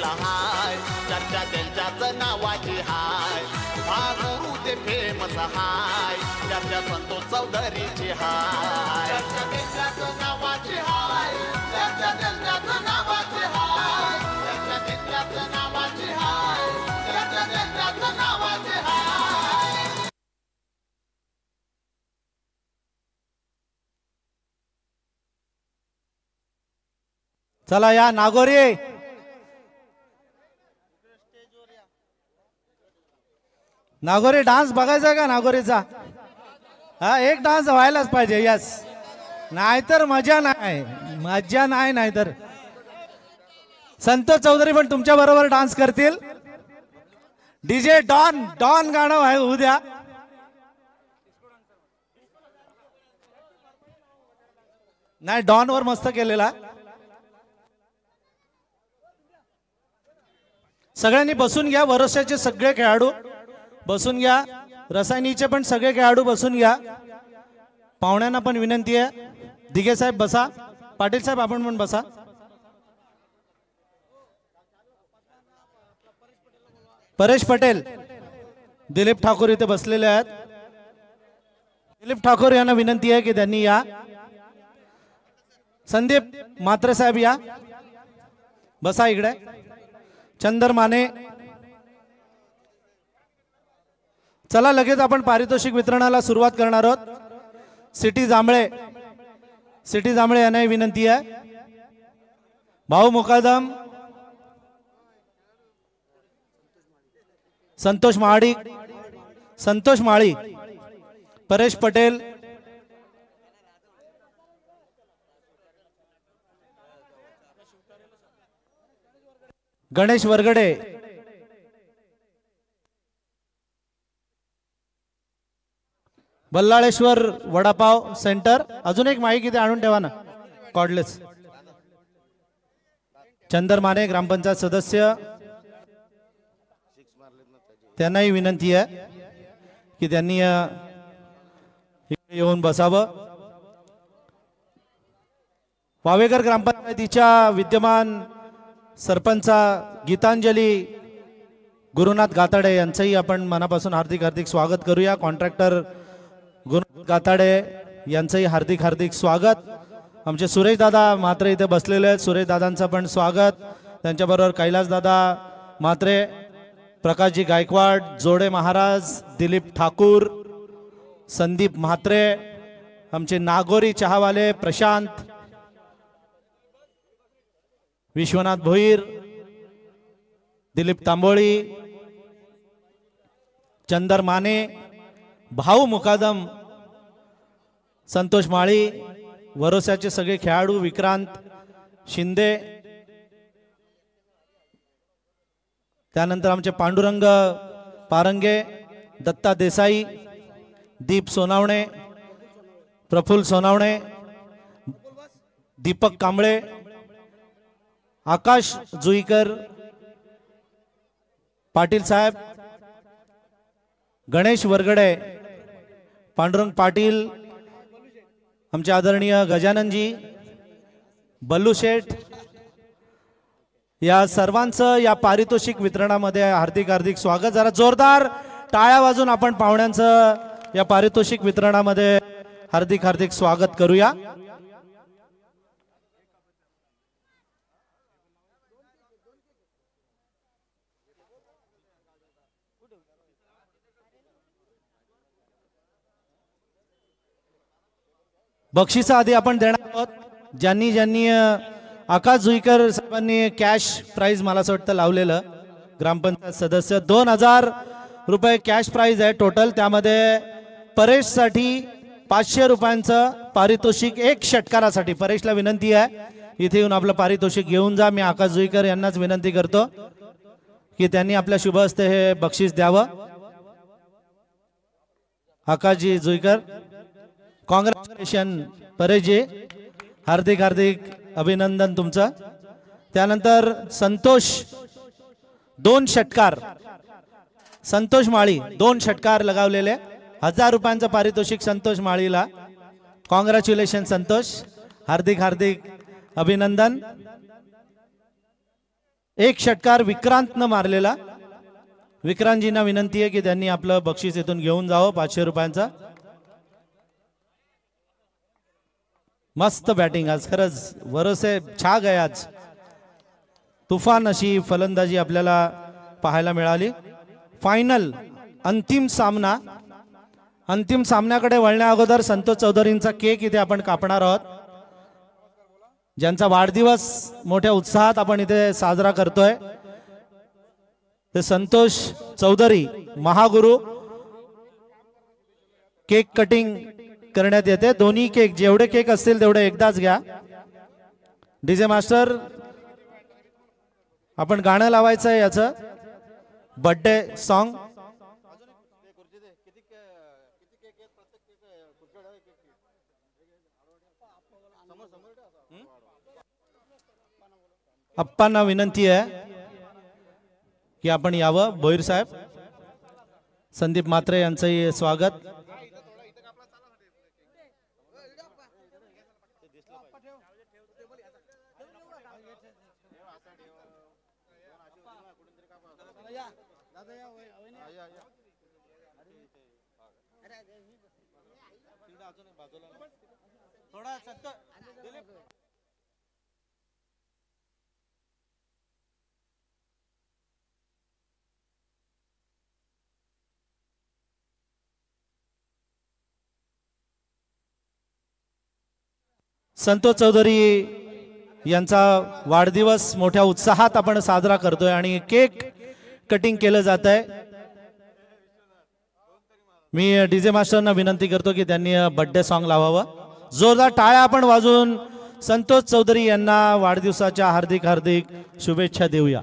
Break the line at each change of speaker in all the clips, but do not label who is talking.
हाय, चर्चा त्यांच्याच नावाची हाय, भागुरू ते फेमस हाय, चर्चा संतोष चौधरीची हाय, चर्चा त्यांच्याच नावाची हाय, चर्चा त्यांच्याच नावाची हाय, चर्चा त्यांच्याच नावाची हाय, चर्चा त्यांच्याच नावाची हाय.
चला या नागोरी, नागोरी डान्स बघायचा का नागोरीचा? हा एक डान्स व्हायलाच पाहिजे. यस, नाहीतर मजा नाही, मजा नाही. नाहीतर संतोष चौधरी पण तुमच्या बरोबर डान्स करतील. डीजे डॉन, डॉन गाणं आहे उद्या. नाही डॉन वर मस्त केलेला. सगळ्यांनी बसून घ्या. वरोस्याचे सगळे खेळाडू बसून घ्या. रसायनीचे पण सगळे खेळाडू बसून घ्या. पाहुण्यांना पण विनंती आहे. दिघे साहेब बसा, पाटील साहेब आपण पण बसा. परेश पटेल, दिलीप ठाकूर इथे बसलेले आहेत. दिलीप ठाकूर यांना विनंती आहे की त्यांनी या. संदीप म्हात्रे साहेब या, बसा इकडे. चंदर माने, चला लगेच आपण पारितोषिक वितरणाला सुरुवात करणार आहोत. सिटी जांभळे, सिटी जांभळे यांनाही विनंती आहे. भाऊ मुकादम, संतोष महाडिक, संतोष माळी, परेश पटेल, गणेश वरगडे, बल्लाळेश्वर वडापाव सेंटर. अजून एक माईक इथे आणून ठेवा ना, कॉर्डलेस. चंदर माने ग्रामपंचायत सदस्य, त्यांनाही विनंती आहे की त्यांनी येऊन बसावं. वावेकर ग्रामपंचायतीच्या विद्यमान सरपंचा गीतांजली गुरुनाथ गाताडे यांचंही आपण मनापासून हार्दिक हार्दिक स्वागत करूया. कॉन्ट्रॅक्टर गुरुनाथ गाताडे यांचंही हार्दिक हार्दिक स्वागत. आमचे सुरेश दादा म्हात्रे इथे बसलेले आहेत, सुरेश दादांचं पण स्वागत. त्यांच्याबरोबर कैलास दादा म्हात्रे, प्रकाशजी गायकवाड, जोडे महाराज, दिलीप ठाकूर, संदीप म्हात्रे, आमचे नागोरी चहावाले प्रशांत, विश्वनाथ भोईर, दिलीप तांबोळी, चंदर माने, भाऊ मुकादम, संतोष माळी, वरोस्याचे सगळे खेळाडू, विक्रांत शिंदे, त्यानंतर आमचे पांडुरंग पारंगे, दत्ता देसाई, दीप सोनावणे, प्रफुल्ल सोनावणे, दीपक कांबळे, आकाश जुईकर, पाटील साहेब, गणेश वरगडे, पांडुरंग पाटील, आमचे आदरणीय गजाननजी, बल्लू शेठ, या सर्वांचं या पारितोषिक वितरणामध्ये हार्दिक हार्दिक स्वागत. जरा जोरदार टाळ्या वाजून आपण पाहुण्यांचं या पारितोषिक वितरणामध्ये हार्दिक हार्दिक स्वागत करूया. बक्षिसा आधी आपण देणार आहोत. ज्यांनी ज्यांनी आकाश जुईकर साहेबांनी कॅश प्राइज मला असं वाटतं लावलेलं, ग्रामपंचायत सदस्य 2000 रुपये कॅश प्राइज आहे टोटल. त्यामध्ये परेशसाठी 500 रुपयांचं पारितोषिक, एक षटकारासाठी. परेशला विनंती आहे इथे येऊन आपलं पारितोषिक घेऊन जा. मी आकाश जुईकर यांनाच विनंती करतो की त्यांनी आपल्या शुभ हस्ते हे बक्षीस द्यावं. आकाशजी जुईकर, कॉंग्रॅच्युलेशन परेशजी, हार्दिक हार्दिक अभिनंदन तुमचं. त्यानंतर संतोष 2 षटकार, संतोष माळी 2 षटकार लगावलेले, 1000 रुपयांचं पारितोषिक संतोष माळीला. कॉंग्रॅच्युलेशन संतोष, हार्दिक हार्दिक अभिनंदन. एक षटकार विक्रांतनं मारलेला. विक्रांतजींना विनंती आहे की त्यांनी आपलं बक्षीस इथून घेऊन जावं 500 रुपयांचा. मस्त बॅटिंग आज, खरंच भरोसे छा गए आज. तुफान अशी फलंदाजी आपल्याला पाहायला मिळाली. फायनल अंतिम सामना. अंतिम सामन्याकडे वळण्या अगोदर संतोष चौधरींचा केक इथे आपण कापणार आहोत, ज्यांचा वाढदिवस मोठ्या उत्साहात आपण इथे साजरा करतोय. ते संतोष चौधरी महागुरु. केक कटिंग करण्यात येते. दोन्ही केक, जेवढे केक असतील तेवढे एकदाच घ्या. डीजे मास्टर, आपण गाणं लावायचं आहे याचं बर्थडे सॉन्ग. अप्पांना विनंती आहे की आपण यावं. भोईर साहेब, संदीप म्हात्रे यांचंही स्वागत. संतोष चौधरी यांचा वाढदिवस मोठ्या उत्साहात आपण साजरा करतोय आणि केक कटिंग केलं जात आहे. मी डीजे मास्टरना विनंती करतो की त्यांनी बर्थडे सॉन्ग लावावं. जोरदार टाळ्या आपण वाजवून संतोष चौधरी यांना वाढदिवसाच्या हार्दिक हार्दिक शुभेच्छा देऊया.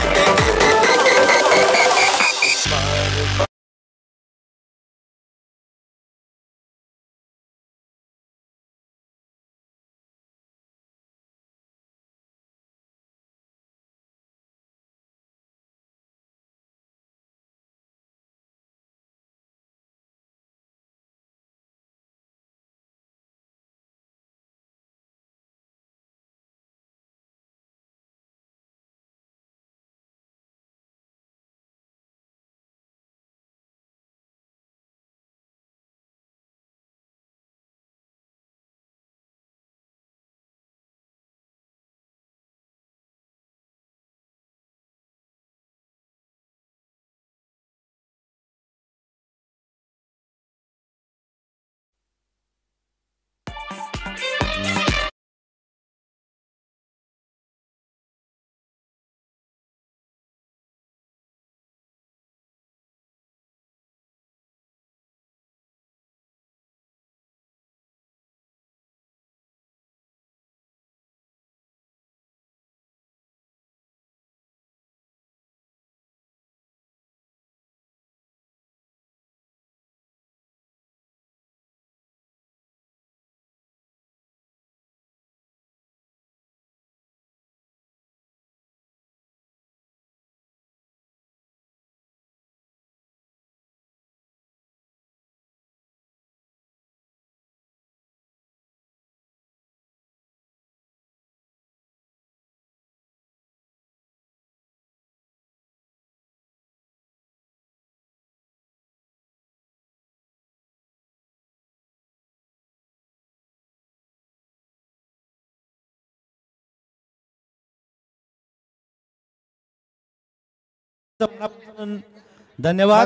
धन्यवाद.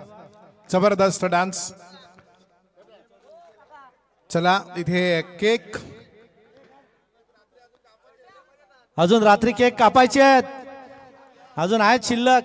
जबरदस्त डान्स. चला इथे केक.
अजून रात्री केक कापायचे आहेत, अजून आहेत शिल्लक.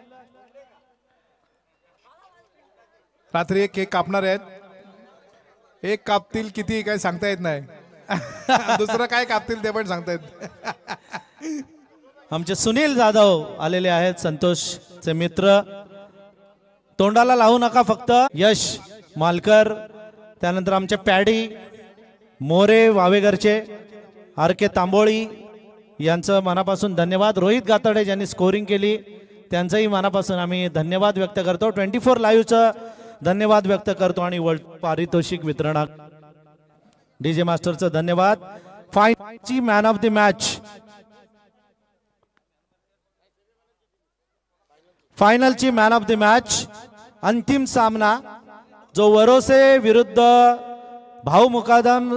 रात्री एक केक कापणार आहेत. एक कापतील किती काय सांगता येत नाही. दुसरं काय कापतील ते पण सांगता येत.
आमचे सुनील जाधव आलेले आहेत, संतोषचे मित्र. तोंडाला लावू नका फक्त. यश मालकर, त्यानंतर आमचे पॅडी मोरे वावेगरचे, आर के तांबोळी यांचं मनापासून धन्यवाद. रोहित गातडे ज्यांनी स्कोरिंग केली त्यांचंही मनापासून आम्ही धन्यवाद व्यक्त करतो. 24 लाईव्हचं धन्यवाद व्यक्त करतो आणि वर्ल्ड पारितोषिक वितरणात डीजे मास्टरचं धन्यवाद. फायनलची मॅन ऑफ द मॅच फायनलची मॅन ऑफ द मॅच अंतिम सामना जो वरोसे विरुद्ध भाऊ मुकादम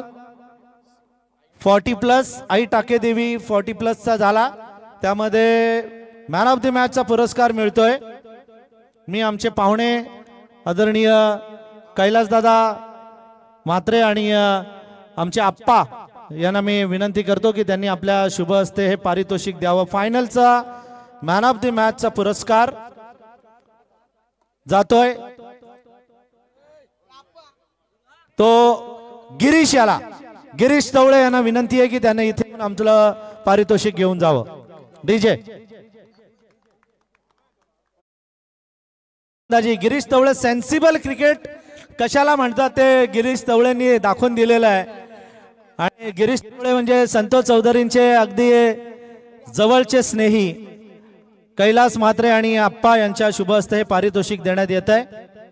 40+ आई टाकेदेवी 40+ चा झाला. त्यामध्ये मॅन ऑफ द मॅच चा पुरस्कार मिळतोय. मी आमचे पाहुणे आदरणीय कैलासदादा म्हात्रे आणि आमचे आप्पा यांना मी विनंती करतो की त्यांनी आपल्या शुभ हस्ते हे पारितोषिक द्यावं. फायनलचा मॅन ऑफ द मॅच चा पुरस्कार जातोय तो गिरीश याला. गिरीश तवळे यांना विनंती आहे की त्यांनी इथे आमचं पारितोषिक घेऊन जावं. DJ Girish Tavale sensible cricket कशाला म्हणतात ते गिरीश तवळेंनी दाखवून दिलेलं आहे. आणि गिरीश तवळे म्हणजे संतोष चौधरींचे अगदी जवळचे स्नेही कैलास म्हात्रे आणि आप्पा यांच्या शुभ हस्ते हे पारितोषिक देण्यात येत आहे.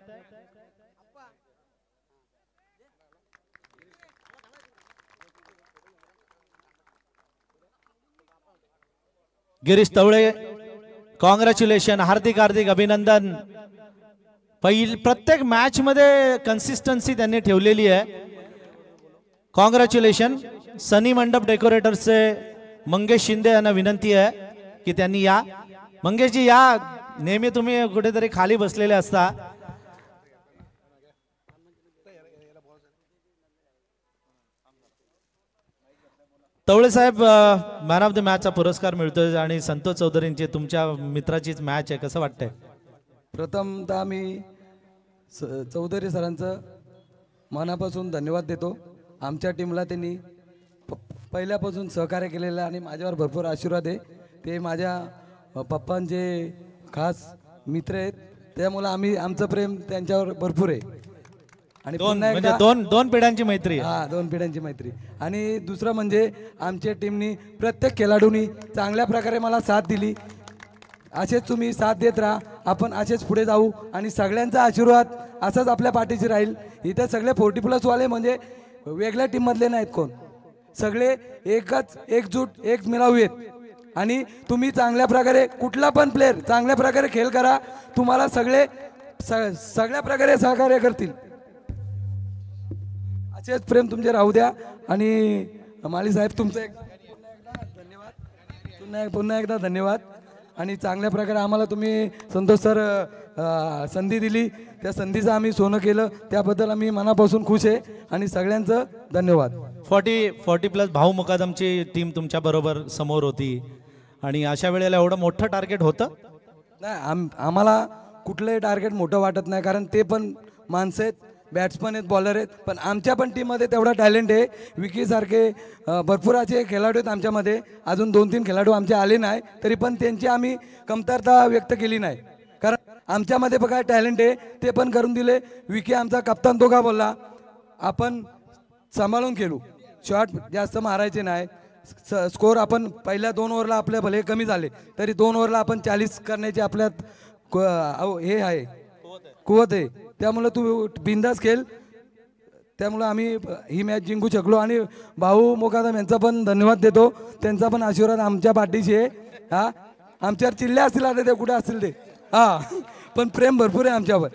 गिरीश तवळे कॉंग्रॅच्युलेशन, हार्दिक हार्दिक अभिनंदन. प्रत्येक मॅच मध्ये कन्सिस्टन्सी त्यांनी ठेवलेली आहे. कॉंग्रॅच्युलेशन. सनी मंडप डेकोरेटर्सचे मंगेश शिंदे यांना विनंती आहे की त्यांनी या. मंगेशजी या, नेहमी तुम्ही कुठेतरी खाली बसलेले असता. तवळे साहेब मॅन ऑफ द मॅच चा पुरस्कार मिळतोय आणि संतोष चौधरींची तुमच्या मित्राचीच मॅच आहे, कसं वाटतंय?
प्रथमतः मी चौधरी सरांचं मनापासून धन्यवाद देतो. आमच्या टीमला त्यांनी पहिल्यापासून सहकार्य केलेलं आणि माझ्यावर भरपूर आशीर्वाद आहे. ते माझ्या पप्पांचे खास मित्र आहेत, त्यामुळे आमचं प्रेम त्यांच्यावर भरपूर आहे. आणि
दोन पिढ्यांची मैत्री.
हा, 2 पिढ्यांची मैत्री. आणि दुसरं म्हणजे आमच्या टीमनी प्रत्येक खेळाडूंनी चांगल्या प्रकारे मला साथ दिली. असेच तुम्ही साथ देत राहा, आपण असेच पुढे जाऊ आणि सगळ्यांचा आशीर्वाद असाच आपल्या पाठीशी राहील. इथे सगळे 40+ वाले म्हणजे वेगळ्या टीममधले नाहीत कोण, सगळे एकजूट एक मिळावी आहेत. आणि तुम्ही चांगल्या प्रकारे कुठला पण प्लेअर चांगल्या प्रकारे खेळ करा, तुम्हाला सगळ्या प्रकारे सहकार्य करतील. असेच प्रेम तुमचे राहू द्या. आणि माली साहेब तुमचं पुन्हा एकदा धन्यवाद. आणि चांगल्या प्रकारे आम्हाला तुम्ही संतोष सर संधी दिली, त्या संधीचं आम्ही सोनं केलं, त्याबद्दल आम्ही मनापासून खुश आहे. आणि सगळ्यांचं धन्यवाद.
40+ भाऊ मुकादमची टीम तुमच्या बरोबर समोर होती आणि अशा वेळेला एवढं मोठं टार्गेट होतं
नाही. आम्हाला कुठलंही टार्गेट मोठं वाटत नाही, कारण ते पण माणसं आहेत, बॅट्समन आहेत, बॉलर आहेत. पण आमच्या पण टीममध्ये तेवढा टॅलेंट आहे. विकीसारखे भरपूर असे खेळाडू आहेत आमच्यामध्ये. अजून 2-3 खेळाडू आमचे आले नाही, तरी पण त्यांची आम्ही कमतरता व्यक्त केली नाही, कारण आमच्यामध्ये बघा टॅलेंट आहे, ते पण करून दिले. विकी आमचा कप्तान तो का बोलला, आपण सांभाळून खेळू, शॉट जास्त मारायचे नाही. स्कोर आपण पहिल्या 2 ओव्हरला आपले भले कमी झाले तरी 2 ओव्हरला आपण 40 करण्याची आपल्यात हे आहे, कुवत आहे. त्यामुळे तू बिंदास खेळ. त्यामुळे आम्ही ही मॅच जिंकू शकलो. आणि भाऊ मुकादम यांचा पण धन्यवाद देतो, त्यांचा पण आशीर्वाद आमच्या पाठीशी आहे. हा, आमच्यावर चिल्ल्या असतील आता ते कुठे असतील ते, हा, पण प्रेम भरपूर आहे आमच्यावर.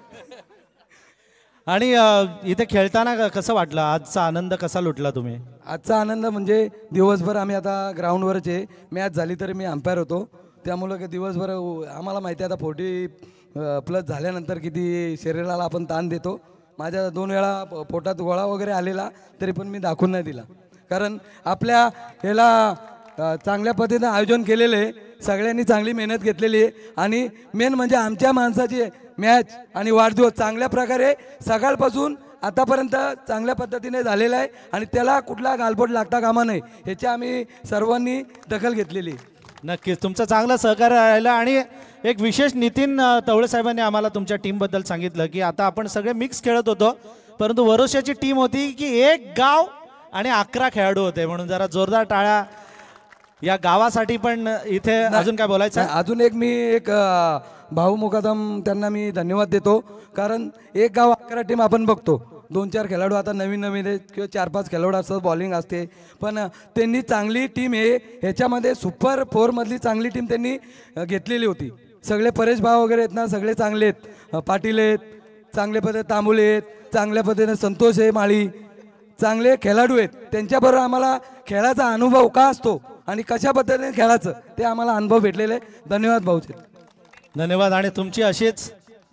आणि इथे खेळताना कसं वाटलं, आजचा आनंद कसा लुटला तुम्ही?
आजचा आनंद म्हणजे दिवसभर आम्ही आता ग्राउंडवरच आहे. मॅच झाली तरी मी अंपायर होतो, त्यामुळं दिवसभर आम्हाला माहिती आहे आता 40+ झाल्यानंतर किती शरीराला आपण ताण देतो. माझ्या 2 वेळा पोटात गोळा वगैरे आलेला, तरी पण मी दाखवून नाही दिला, कारण आपल्या ह्याला चांगल्या पद्धतीने आयोजन केलेलं आहे, सगळ्यांनी चांगली मेहनत घेतलेली आहे. आणि मेन म्हणजे आमच्या माणसाची मॅच आणि वाढदिवस चांगल्या प्रकारे सकाळपासून आतापर्यंत चांगल्या पद्धतीने झालेला आहे. आणि त्याला कुठला गालबोट लागता कामा नये, ह्याची आम्ही सर्वांनी दखल घेतलेली.
नक्कीच तुमचं चांगलं सहकार्य राहिलं. आणि एक विशेष नितीन तवळे साहेबांनी आम्हाला तुमच्या टीमबद्दल सांगितलं की आता आपण सगळे मिक्स खेळत होतो, परंतु वरोशाची टीम होती की 1 गाव आणि 11 खेळाडू होते, म्हणून जरा जोरदार टाळ्या या गावासाठी. पण इथे अजून काय बोलायचं?
अजून एक भाऊ मुकादम त्यांना मी धन्यवाद देतो, कारण 1 गाव 11 टीम आपण बघतो, 2-4 खेळाडू आता नवीन किंवा 4-5 खेळाडू असतात, बॉलिंग असते, पण त्यांनी चांगली टीम आहे ह्याच्यामध्ये सुपर 4 मधली चांगली टीम त्यांनी घेतलेली होती. सगळे परेश भाव वगैरे आहेत ना, सगळे चांगले आहेत. पाटील आहेत, चांगल्या पद्धतीने तांबुले आहेत, चांगल्या पद्धतीने संतोष आहे माळी, चांगले खेळाडू आहेत. त्यांच्याबरोबर आम्हाला खेळाचा अनुभव का असतो आणि कशा पद्धतीने खेळायचं ते आम्हाला अनुभव भेटलेले आहे. धन्यवाद भाऊचे.
धन्यवाद. आणि तुमची अशीच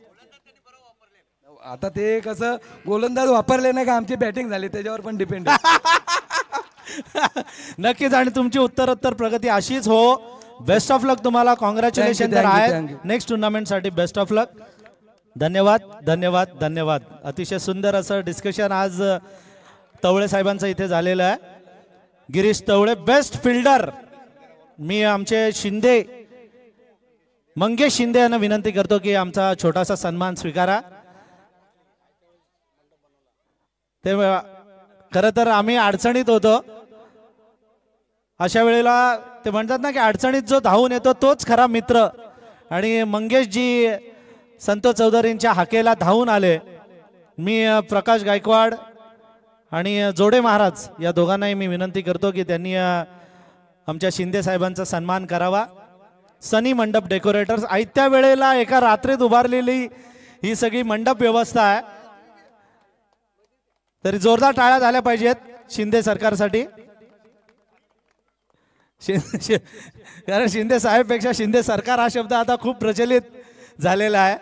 आता ते कसं गोलंदाज वापरले नाही का आमची बॅटिंग झाली त्याच्यावर पण डिपेंड
नक्कीच. आणि तुमची उत्तरोत्तर प्रगती अशीच हो. बेस्ट ऑफ लक तुम्हाला. कॉंग्रॅच्युलेशन तर
Thank you,
आहे.
thank you.
नेक्स्ट टुर्नामेंट साठी बेस्ट ऑफ लक. धन्यवाद धन्यवाद धन्यवाद. अतिशय सुंदर असं डिस्कशन आज तवळे साहेबांचं इथे झालेलं आहे. Girish Tavale best fielder. मी आमचे शिंदे मंगेश शिंदे यांना विनंती करतो की आमचा छोटासा सन्मान स्वीकारा. ते खरं तर आम्ही अडचणीत होतो. अशा वेळेला ते म्हणतात ना की अडचणीत जो धावून येतो तोच खरा मित्र. आणि मंगेशजी संतोष चौधरींच्या हाकेला धावून आले. मी प्रकाश गायकवाड आणि जोडे महाराज या दोघांनाही मी विनंती करतो की त्यांनी आमच्या शिंदे साहेबांचा सन्मान करावा. सनी मंडप डेकोरेटर्स आयत्या वेळेला एका रात्रीत उभारलेली ही सगळी मंडप व्यवस्था आहे. तरी जोरदार टाळ्या झाल्या पाहिजेत शिंदे सरकारसाठी. कारण शिंदे साहेबपेक्षा शिंदे सरकार हा शब्द आता खूप प्रचलित झालेला आहे.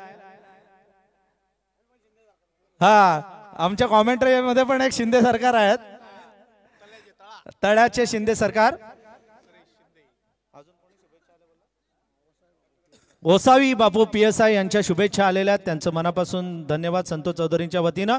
हा, आमच्या कॉमेंट्री मध्ये पण एक शिंदे सरकार आहेत. तळ्याचे शिंदे सरकार. ओसावी बापू PSI यांच्या शुभेच्छा आलेल्या आहेत. त्यांचं मनापासून धन्यवाद संतोष चौधरींच्या वतीनं.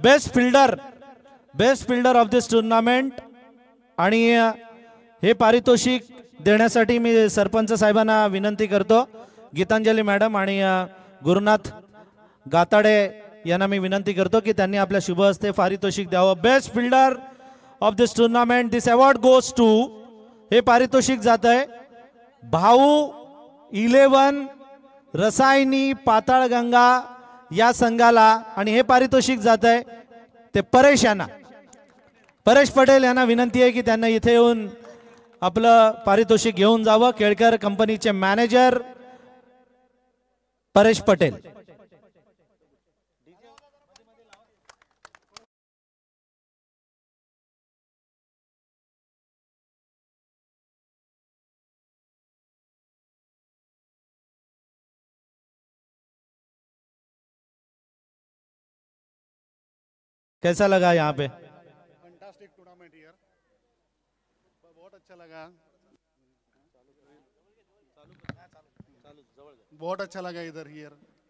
Best fielder of this tournament. आणि हे पारितोषिक देण्यासाठी मी सरपंच साहेबांना विनंती करतो. गीतांजली मॅडम आणि गुरुनाथ गाताडे यांना मी विनंती करतो की त्यांनी आपल्या शुभ हस्ते पारितोषिक द्यावं. Best fielder of this tournament. This award goes to. हे पारितोषिक जात आहे भाऊ 11 रसायनी पाताळगंगा या संघाला. आणि हे पारितोषिक जात आहे ते परेश यांना. परेश पटेल यांना विनंती आहे की त्यांना इथे येऊन आपलं पारितोषिक घेऊन जावं. केळकर कंपनीचे मॅनेजर परेश पटेल. कैसा लगा यहाँ पे?
फैंटास्टिक टूर्नामेंट हियर, बहुत अच्छा लगा. बहुत अच्छा लगा इधर हियर.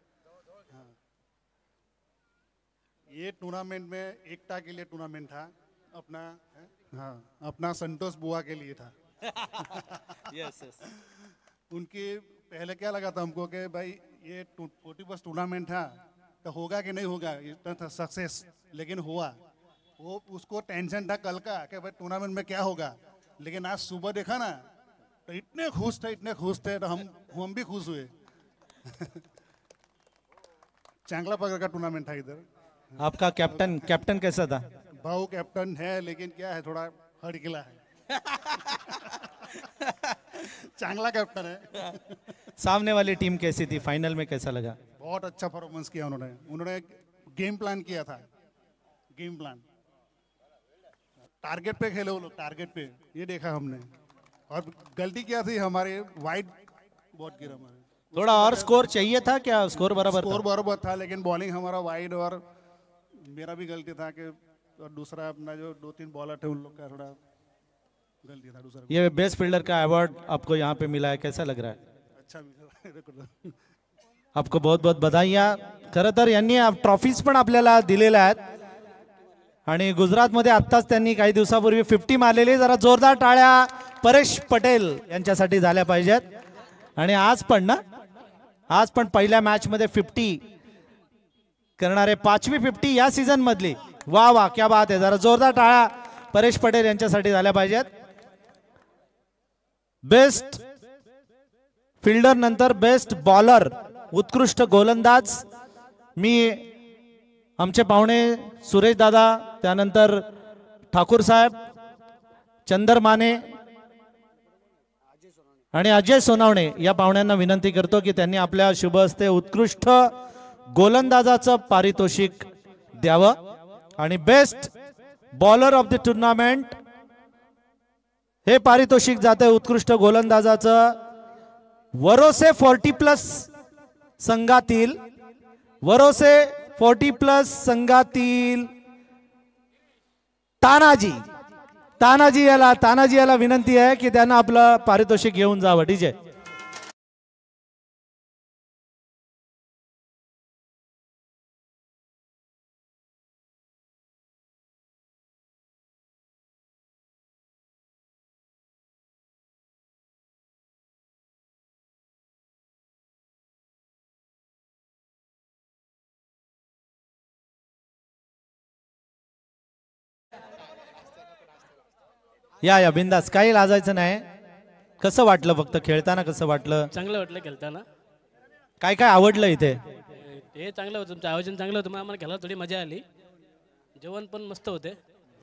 ये टूर्नामेंट में एकता के लिए टूर्नामेंट था अपना. हाँ, अपना संतोष बुआ के लिए था.
यस.
उनकी पहले क्या लगा था हमको कि भाई ये 40+ टूर्नामेंट था तो होगा कि नहीं होगा इतना था सक्सेस. लेकिन हुआ. वो उसको टेंशन था कल का कि भाई टूर्नामेंट में क्या होगा. लेकिन आज सुबह देखा ना तो इतने खुश थे तो हम भी खुश हुए. चांगला प्रकार का टूर्नामेंट था इधर.
आपका कैप्टन कैसा था?
भाऊ कैप्टन है लेकिन क्या है थोड़ा हड़किला है. चांगला कैप्टन है.
सामने वाली टीम कैसी थी? फाइनल में कैसा लगा?
बहुत अच्छा परफॉर्मेंस किया उन्होंने गेम प्लान किया था. गेम प्लान टारगेट पे खेले वो लोग. टारगेट पे ये देखा हमने. और गलती क्या थी हमारे वाइड बहुत गिरा हमारे.
थोड़ा और स्कोर चाहिए था क्या? स्कोर बराबर
स्कोर
था?
बराबर था लेकिन बॉलिंग हमारा वाइड. और मेरा भी गलती था कि और दूसरा अपना जो 2-3 बॉलर थे उन लोग का थोड़ा गलती था. दूसरा
ये बेस्ट फील्डर का अवार्ड आपको यहाँ पे मिला है, कैसा लग रहा है?
अच्छा भी.
आपको बहुत बहुत बधाईया. खरं तर यांनी ट्रॉफीज पण आपल्याला दिलेल्या आहेत. आणि गुजरातमध्ये आत्ताच त्यांनी काही दिवसापूर्वी 50 मारलेली. जरा जोरदार टाळ्या परेश पटेल यांच्यासाठी झाल्या पाहिजेत. आणि आज पण पहिल्या मॅच मध्ये 50 करणारे 5वी 50 या सीझन मधली. वा वा, क्या बात आहे. जरा जोरदार टाळ्या परेश पटेल यांच्यासाठी झाल्या पाहिजेत. बेस्ट फिल्डर नंतर बेस्ट बॉलर, उत्कृष्ट गोलंदाज. मी आमचे पाहुणे सुरेश दादा, त्यानंतर ठाकूर साहेब, चंदर माने आणि अजय सोनावणे या पाहुण्यांना विनंती करतो की त्यांनी आपल्या शुभ हस्ते उत्कृष्ट गोलंदाजाचं पारितोषिक द्यावं आणि best bowler of the tournament हे पारितोषिक जाते उत्कृष्ट गोलंदाजाचं वरोसे 40+ संघातील वरोसे 40+ संघातील तानाजी याला विनंती आहे की त्यांना आपलं पारितोषिक घेऊन जावं. डीजे या बिंदास, काही लाजायचं नाही. कसं वाटलं, फक्त खेळताना कसं वाटलं?
चांगलं वाटलं खेळताना.
काय काय आवडलं इथे?
हे चांगलं होतं, तुमचं आयोजन चांगलं होतं, आम्हाला खेळायला थोडी मजा आली. जेवण पण मस्त होते.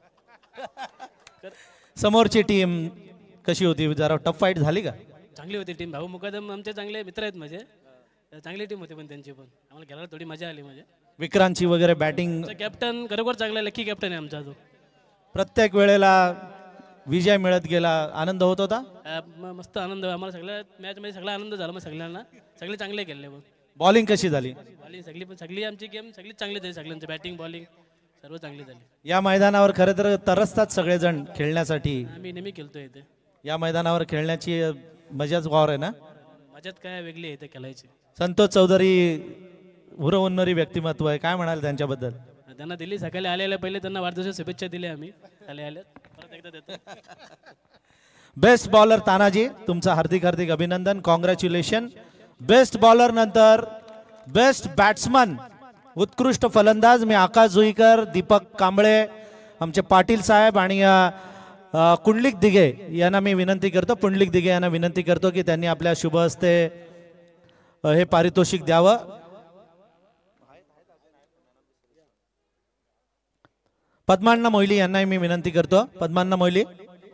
समोरची टीम कशी होती? जरा टफ फाईट झाली का?
चांगली होती टीम. भाऊ मुकादम आमचे चांगले मित्र आहेत माझे. चांगली टीम होती पण त्यांची पण आम्हाला खेळायला थोडी मजा आली. म्हणजे
विक्रांतची वगैरे बॅटिंग.
कॅप्टन खरोखर चांगला, लकी कॅप्टन आहे आमचा जो.
प्रत्येक वेळेला विजय मिळत गेला, आनंद होत होता.
मस्त आनंद आम्हाला सगळ्या मॅच मध्ये सगळा आनंद झाला. मग सगळ्यांना सगळे चांगले खेळले. पण
बॉलिंग कशी झाली?
बॉलिंग सगळी आमची गेम सगळी चांगली झाली. सगळ्यांची बॅटिंग बॉलिंग सर्व चांगली झाली.
या मैदानावर खरं तर तरसतात सगळेजण खेळण्यासाठी.
आम्ही नेहमी खेळतोय इथे.
या मैदानावर खेळण्याची मजाच वावर आहे ना.
मजात काय वेगळी आहे इथे खेळायची.
संतोष चौधरी हुरहुन्नरी व्यक्तिमत्व आहे, काय म्हणाल त्यांच्याबद्दल?
त्यांना दिली सकाळी आलेल्या पहिले त्यांना वाढदिवसाच्या शुभेच्छा दिल्या आम्ही. आल्या परत एकदा देतो.
बेस्ट बॉलर तानाजी, तुमचं हार्दिक हार्दिक अभिनंदन, कॉंग्रॅच्युलेशन. बेस्ट बॉलर नंतर बेस्ट बॅट्समन, उत्कृष्ट फलंदाज मी आकाश जुईकर, दीपक कांबळे, आमचे पाटील साहेब आणि पुंडलिक दिघे यांना मी विनंती करतो. पुंडलिक दिघे यांना विनंती करतो की त्यांनी आपल्या शुभ हस्ते हे पारितोषिक द्यावं. पद्मान्ना मोहिली यांनाही मी विनंती करतो. पद्मान्ना मोहिली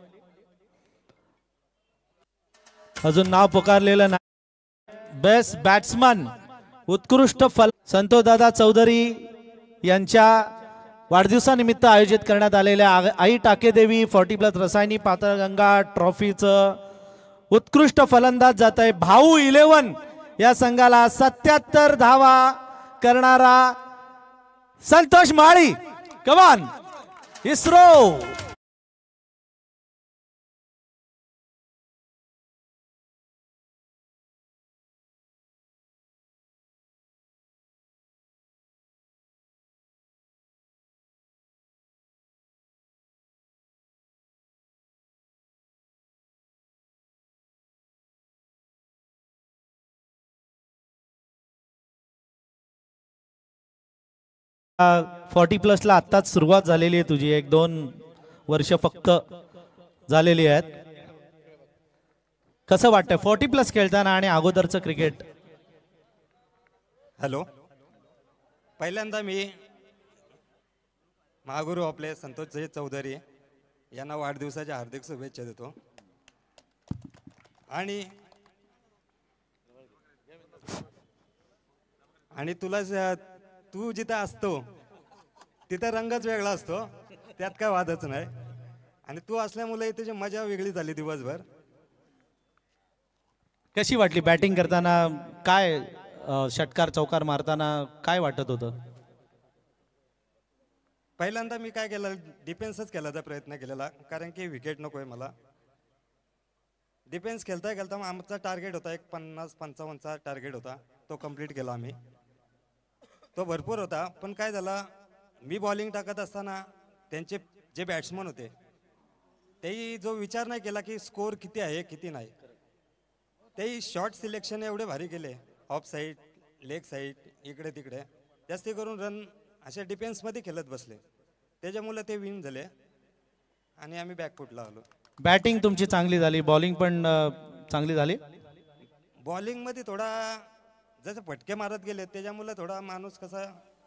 अजून नाव पुकारलेलं नाही. बेस्ट बॅट्समन, उत्कृष्ट संतोषदादा चौधरी यांच्या वाढदिवसानिमित्त आयोजित करण्यात आलेल्या आई टाकेदेवी 40+ रसायनी पातळगंगा ट्रॉफीचं उत्कृष्ट फलंदाज जात आहे. भाऊ 11 या संघाला 77 धावा करणारा संतोष माळी. कमान इस्रो. आ 40+ ला आत्ताच सुरुवात झालेली आहे तुझी, 1-2 वर्ष फक्त झालेली आहेत. कसं वाटतंय 40+ खेळताना आणि अगोदरचं क्रिकेट?
हॅलो, पहिल्यांदा मी महागुरू आपले संतोष चौधरी यांना वाढदिवसाच्या हार्दिक शुभेच्छा देतो. आणि तुला तू जिथं असतो तिथं रंगच वेगळा असतो, त्यात काय वादच नाही. आणि तू असल्यामुळे तुझी मजा वेगळी झाली दिवसभर.
कशी वाटली बॅटिंग करताना? काय षटकार चौकार मारताना काय वाटत होतं?
पहिल्यांदा मी काय केलं, डिफेन्सच केल्याचा प्रयत्न केलेला, कारण की विकेट नको आहे मला. डिफेन्स खेळता खेळता आमचा टार्गेट होता एक 50-55चा टार्गेट होता, तो कंप्लीट केला आम्ही. तो भरपूर होता. पण काय झालं, मी बॉलिंग टाकत असताना त्यांचे जे बॅट्समन होते तेही जो विचार नाही केला की स्कोअर किती आहे किती नाही, तेही शॉर्ट सिलेक्शन एवढे भारी केले, ऑफ साईड, लेग साईड, इकडे तिकडे, जास्ती करून रन अशा डिफेन्समध्ये खेळत बसले. त्याच्यामुळे ते विन झाले आणि आम्ही बॅकफुटला आलो.
बॅटिंग तुमची चांगली झाली, बॉलिंग पण चांगली झाली.
बॉलिंगमध्ये थोडा जसं फटके मारत गेले त्याच्यामुळे थोडा माणूस कसा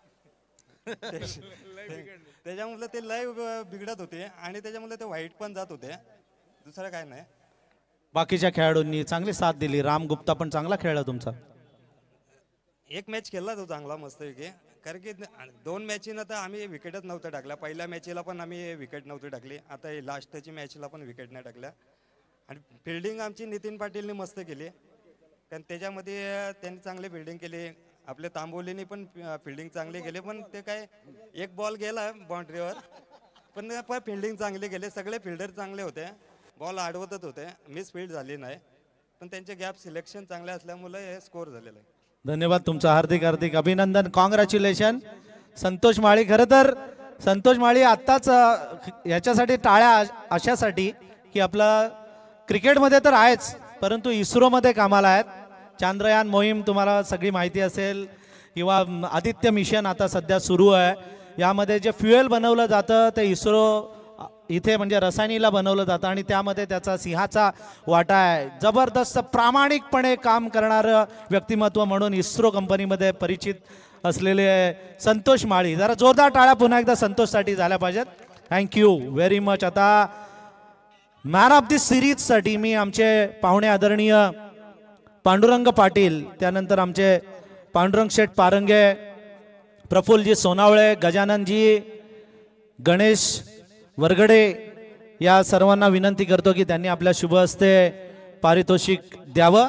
त्याच्यामुळे ते लय बिघडत होते आणि त्याच्यामुळे ते वाईट पण जात होते, दुसरं काय नाही.
बाकीच्या खेळाडूंनी चांगली साथ दिली. राम गुप्ता पण चांगला खेळला तुमचा.
एक मॅच खेळला तो चांगला मस्तपैकी, कारण की 2 मॅचीनं तर आम्ही विकेटच नव्हत्या टाकल्या. पहिल्या मॅचीला पण आम्ही विकेट नव्हती टाकली, आता लास्टची मॅचला पण विकेट नाही टाकल्या. आणि फिल्डिंग आमची नितीन पाटीलने मस्त केली, कारण त्याच्यामध्ये त्यांनी चांगली फिल्डिंग केली. आपले तांबोलीने पण फिल्डिंग चांगली केली, पण ते काय एक बॉल गेला बाउंड्रीवर, पण फिल्डिंग चांगली केली. सगळे फिल्डर चांगले होते, बॉल अडवतच होते, मिस फील्ड झाली नाही, पण त्यांचे गॅप सिलेक्शन चांगले असल्यामुळे हे स्कोअर झालेलं आहे.
धन्यवाद तुमचं, हार्दिक हार्दिक अभिनंदन, कॉंग्रॅच्युलेशन संतोष माळी. खरं तर संतोष माळी आत्ताच याच्यासाठी टाळ्या अशासाठी की आपलं क्रिकेटमध्ये तर आहेच, परंतु इस्रोमध्ये कामाला आहेत. चांद्रयान मोहीम तुम्हाला सगळी माहिती असेल, किंवा आदित्य मिशन आता सध्या सुरू आहे. यामध्ये जे फ्युएल बनवलं जातं ते इस्रो इथे म्हणजे रसायनीला बनवलं जातं आणि त्यामध्ये त्याचा सिंहाचा वाटा आहे. जबरदस्त प्रामाणिकपणे काम करणारं व्यक्तिमत्व म्हणून इस्रो कंपनीमध्ये परिचित असलेले संतोष माळी. जरा जोरदार टाळ्या पुन्हा एकदा संतोषसाठी झाल्या पाहिजेत. Thank you very much. आता मॅन ऑफ दी सिरीजसाठी मी आमचे पाहुणे आदरणीय पांडुरंग पाटील, त्यानंतर आमचे पांडुरंग शेठ पारंगे, प्रफुल्लजी सोनावळे, गजाननजी, गणेश वरगडे या सर्वांना विनंती करतो की त्यांनी आपल्या शुभ हस्ते पारितोषिक द्यावं.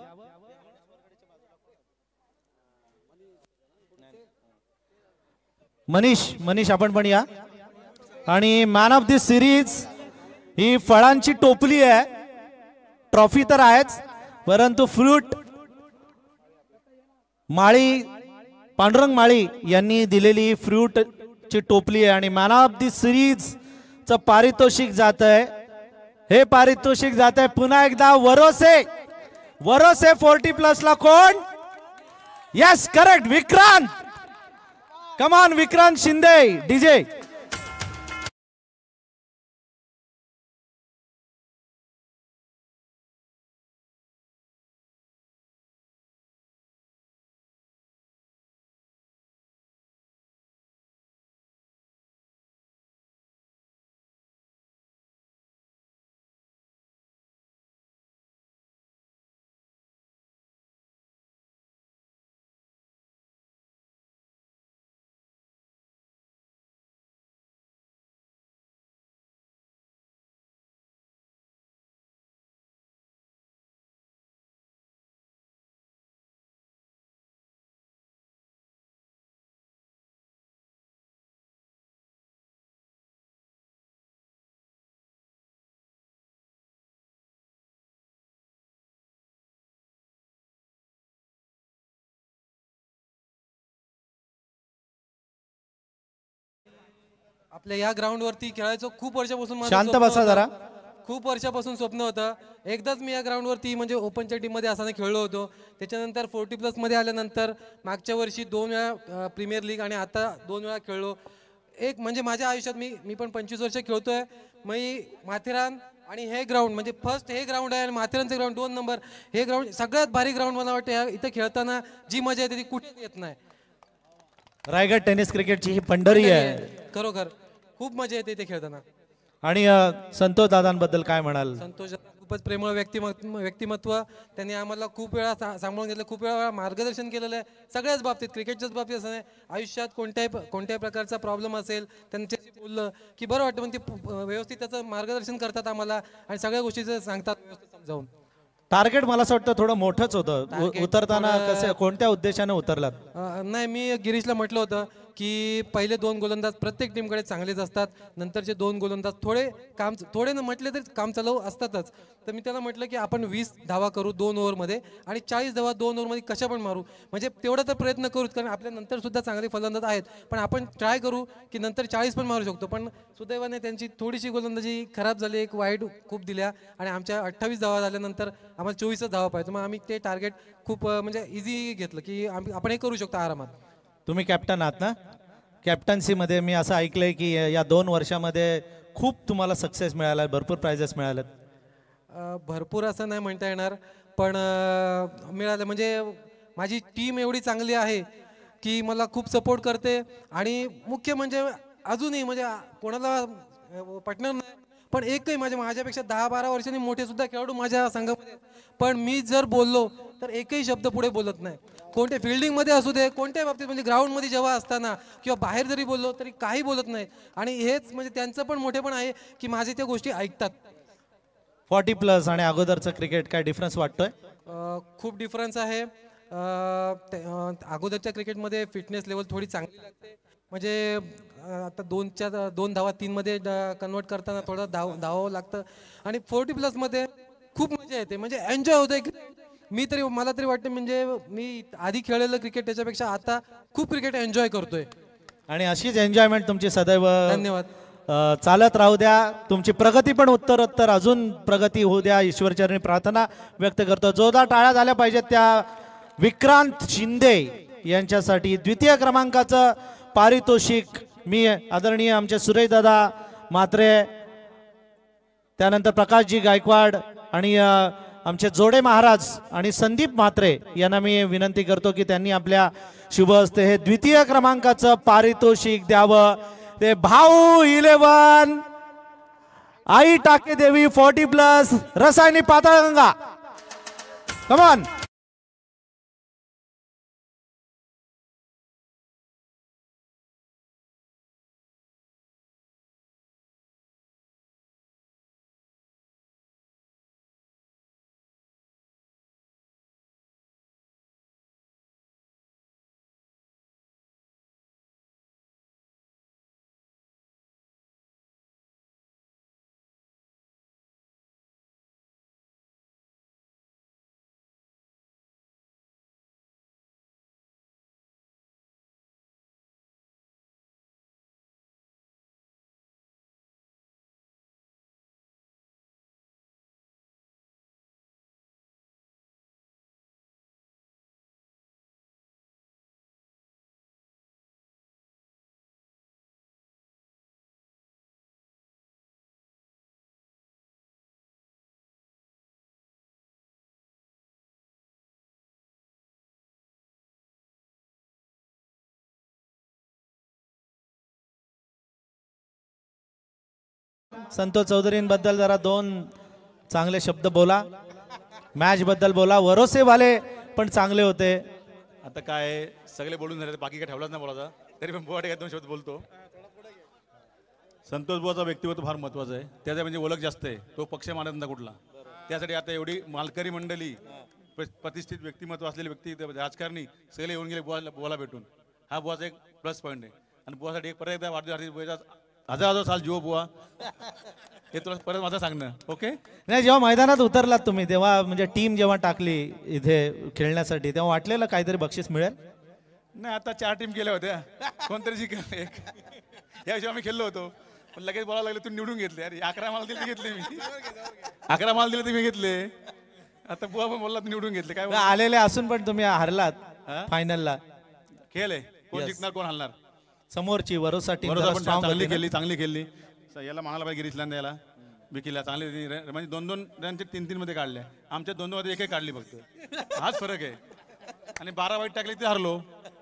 मनीष आपण पण या. आणि मॅन ऑफ दी सिरीज ही फळांची टोपली आहे, ट्रॉफी तर आहेच, परंतु फ्रूट माळी पांडुरंग माळी यांनी दिलेली फ्रूट ची टोपली आहे. आणि मॅन ऑफ दी सिरीज च पारितोषिक जात आहे. हे पारितोषिक जात आहे पुन्हा एकदा वरोसे 40+ ला कोण? Yes correct, Vikrant. Come on Vikrant Shinde DJ.
आपल्या या ग्राउंडवरती खेळायचं खूप वर्षापासून माझं
शांत
स्वप्न
बसा
होतं.
जरा.
खूप वर्षापासून स्वप्न होतं. एकदाच मी या ग्राउंडवरती म्हणजे ओपनच्या टीममध्ये असताना खेळलो होतो. त्याच्यानंतर 40+ मध्ये आल्यानंतर मागच्या वर्षी 2 वेळा प्रीमियर लीग आणि आता 2 वेळा खेळलो. एक म्हणजे माझ्या आयुष्यात मी पण 25 वर्ष खेळतोय. मी माथेरान आणि हे ग्राउंड म्हणजे फर्स्ट हे ग्राउंड आहे आणि माथेरानचं ग्राउंड 2 नंबर. हे ग्राउंड सगळ्यात भारी ग्राउंड मला वाटतं. इथं खेळताना जी मजा येते ती कुठे येत नाही.
रायगड टेनिस क्रिकेटची ही पंढरी आहे.
खरोखर खूप मजा येते इथे खेळताना.
आणि संतोष दादांबद्दल काय म्हणाल?
संतोष खूपच प्रेमळ व्यक्तिमत्व. त्यांनी आम्हाला खूप वेळा सांभाळून घेतलं, खूप वेळा मार्गदर्शन केलेलं आहे सगळ्याच बाबतीत, क्रिकेटच्याच बाबतीत असं नाही, आयुष्यात कोणत्याही प्रकारचा प्रॉब्लेम असेल त्यांच्याशी बोललं की बरं वाटतं. पण ते व्यवस्थित त्याचं मार्गदर्शन करतात आम्हाला आणि सगळ्या गोष्टीचं सांगतात व्यवस्थित समजावून.
टार्गेट मला असं वाटतं थोडं मोठंच होतं. उतरताना कसं कोणत्या उद्देशाने उतरलात?
नाही, मी गिरीशला म्हटलं होतं की पहिले 2 गोलंदाज प्रत्येक टीमकडे चांगलेच असतात, नंतरचे 2 गोलंदाज थोडे न म्हटले तरी काम चालू असतातच. तर मी त्याला म्हटलं की आपण 20 धावा करू 2 ओव्हरमध्ये आणि 40 धावा 2 ओव्हरमध्ये कशा पण मारू. म्हणजे तेवढा तर प्रयत्न करूच, कारण आपल्या नंतर सुद्धा चांगले फलंदाज आहेत, पण आपण ट्राय करू की नंतर 40 पण मारू शकतो. पण सुदैवाने त्यांची थोडीशी गोलंदाजी खराब झाली, एक वाईट खूप दिल्या आणि आमच्या 28 धावा झाल्यानंतर आम्हाला 24च धावा पाहिजे. मग आम्ही ते टार्गेट खूप म्हणजे इझी घेतलं की आपण हे करू शकतो आरामात.
तुम्ही कॅप्टन आहात ना? कॅप्टन्सीमध्ये मी असं ऐकलंय की या 2 वर्षामध्ये खूप तुम्हाला सक्सेस मिळाला, भरपूर प्राइजेस मिळालेत.
भरपूर असं नाही म्हणता येणार, पण मिळालं. म्हणजे माझी टीम एवढी चांगली आहे की मला खूप सपोर्ट करते आणि मुख्य म्हणजे अजूनही म्हणजे कोणाला पटणार नाही, पण एकही माझ्यापेक्षा 10-12 वर्षांनी मोठे सुद्धा खेळाडू माझ्या संघामध्ये आहेत. पण मी जर बोललो तर एकही शब्द पुढे बोलत नाही. कोणत्या फिल्डिंगमध्ये असू दे, कोणत्याही बाबतीत, म्हणजे ग्राउंडमध्ये जेव्हा असताना किंवा बाहेर जरी बोललो तरी काही बोलत नाही. आणि हेच म्हणजे त्यांचं पण मोठेपण आहे की माझे त्या गोष्टी ऐकतात.
40+ आणि अगोदरचं क्रिकेट काय डिफरन्स वाटतोय?
खूप डिफरन्स आहे. अगोदरच्या क्रिकेटमध्ये फिटनेस लेवल थोडी चांगली लागते. म्हणजे आता 2 धावा 3 मध्ये कन्वर्ट करताना थोडं धावावं लागतं. आणि 40+ मध्ये खूप मजा येते, म्हणजे एन्जॉय होतंय. मला तरी वाटतं म्हणजे मी आधी खेळलेलं क्रिकेट त्याच्यापेक्षा आता खूप क्रिकेट एन्जॉय करतोय.
आणि अशीच एन्जॉयमेंट तुमची सदैव
धन्यवाद
चालत राहू द्या. तुमची प्रगती पण उत्तरोत्तर अजून प्रगती होऊ द्या, ईश्वरचरणी प्रार्थना व्यक्त करतो. जोरदार टाळ्या झाल्या पाहिजेत त्या विक्रांत शिंदे यांच्यासाठी. द्वितीय क्रमांकाचं पारितोषिक मी आदरणीय आमचे सुरेश दादा म्हात्रे, त्यानंतर प्रकाशजी गायकवाड आणि आमचे जोडे महाराज आणि संदीप म्हात्रे यांना मी विनंती करतो की त्यांनी आपल्या शुभ हस्ते हे द्वितीय क्रमांकाचं पारितोषिक द्यावं. ते भाऊ 11 आई टाके देवी 40+ रसायनी पाताळगंगा. कमॉन. संतोष चौधरींबद्दल जरा 2 चांगले शब्द बोला. मॅच बद्दल बोला. वरोसेवाले पण चांगले होते.
आता काय सगळे बोलून झाले, बाकी काय ठेवलाच नाही बोलायचा, तरी पण बुवा 2 शब्द बोलतो. संतोष बुवाचा व्यक्तिमत्व फार महत्वाचं आहे. त्याचा म्हणजे ओळख जास्त आहे. तो पक्ष मानत नाही कुठला. त्यासाठी आता एवढी मालकरी मंडळी, प्रतिष्ठित व्यक्तिमत्व असलेले व्यक्ती, राजकारणी सगळे येऊन गेले बुवाला भेटून. हा बुवाचा एक प्लस पॉईंट आहे. आणि बुवासाठी एक परत एकदा वाढदिवस 1000 साल जीव बुवा, हे तुला परत माझं सांगणं. ओके.
नाही, जेव्हा मैदानात उतरलात तुम्ही तेव्हा म्हणजे टीम जेव्हा टाकली इथे खेळण्यासाठी तेव्हा वाटलेलं काहीतरी बक्षीस मिळेल?
नाही, आता 4 टीम गेल्या होत्या, कोणतरी जिंकलं एक. याशिवाय आम्ही खेळलो होतो, पण लगेच बोलायला लागले तू निवडून घेतले. अरे 11 माल दिले घेतले मी, 11 माल दिले तुम्ही घेतले. आता बुवा पण बोलला निवडून घेतले. काय
आलेले असून पण तुम्ही हरलात फायनलला.
खेळ आहे, कोण जिंकणार कोण हरणार.
समोरची वरोसा टीम
चांगली खेळली. याला म्हणाला पाहिजे गिरीशला, याला विकीला चांगली म्हणजे 2-2 रनचे 3-3 मध्ये काढले. आमच्या 2-2 मध्ये 1 काढली फक्त. हाच फरक आहे. आणि 12 वाईट टाकली ते हरलो.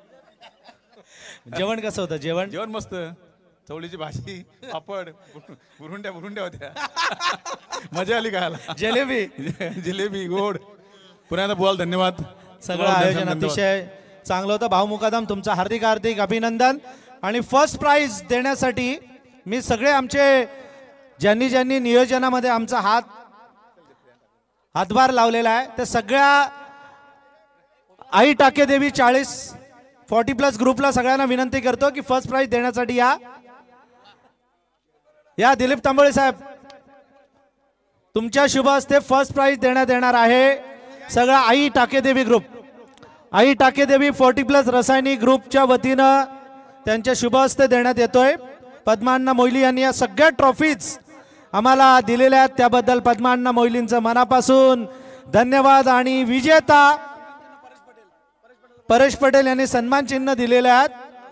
जेवण कसं होतं? जेवण
मस्त. चवळीची भाजी, पापड, बुरुंड्या होत्या. मजा आली खायला. जिलेबी गोड. पुन्हा एकदा बोल धन्यवाद.
सगळं आयोजन अतिशय चांगलं होतं. भाऊ मुकादम तुमचं हार्दिक हार्दिक अभिनंदन. आणि फर्स्ट प्राइज देण्यासाठी मी सगळे आमचे ज्यांनी नियोजनामध्ये आमचा हातभार लावलेला आहे त्या सगळ्या आई टाके देवी 40+ ग्रुपला सगळ्यांना विनंती करतो की फर्स्ट प्राइज देण्यासाठी या दिलीप तांबोळे साहेब, तुमच्या शुभ हस्ते फर्स्ट प्राइज देण्यात येणार आहे. सगळा आई टाके देवी ग्रुप, आई टाके देवी 40+ रसायनी ग्रुपच्या वतीनं त्यांच्या शुभ हस्ते देण्यात येतोय. पद्माअण्णा मोईली यांनी या सगळ्या ट्रॉफीज आम्हाला दिलेल्या आहेत, त्याबद्दल पद्माअण्णा मोईलींचं मनापासून धन्यवाद. आणि विजेता परेश पटेल यांनी सन्मान चिन्ह दिलेले आहेत.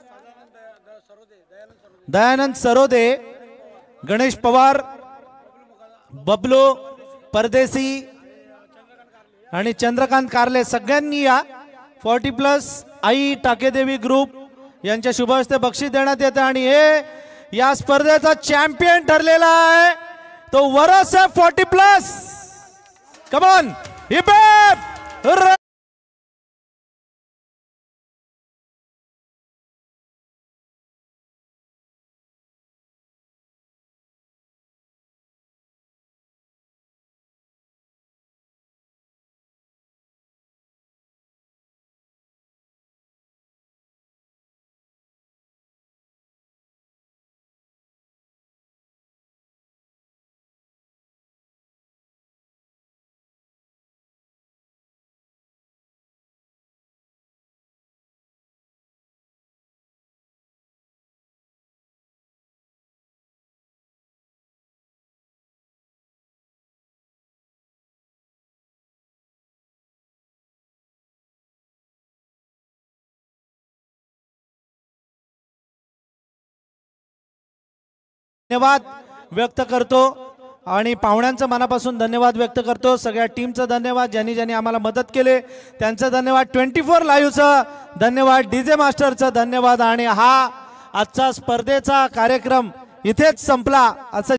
दयानंद सरोदे, गणेश पवार, बबलू परदेसी आणि चंद्रकांत कारले सगळ्यांनी या 40+ आई टाकेदेवी ग्रुप यांच्या शुभ हस्ते बक्षीस देण्यात येतं. आणि हे या स्पर्धेचा चॅम्पियन ठरलेला आहे तो वरस है 40+. Come on hip hip. धन्यवाद व्यक्त करतो आणि पाहुण्यांचं मनापासून धन्यवाद व्यक्त करतो. सगळ्या टीमचं धन्यवाद, ज्यांनी ज्यांनी आम्हाला मदत केले त्यांचं धन्यवाद. 24 लाईव्हचं धन्यवाद, डीजे मास्टरचं धन्यवाद. आणि हा आजचा स्पर्धेचा कार्यक्रम इथेच संपला असं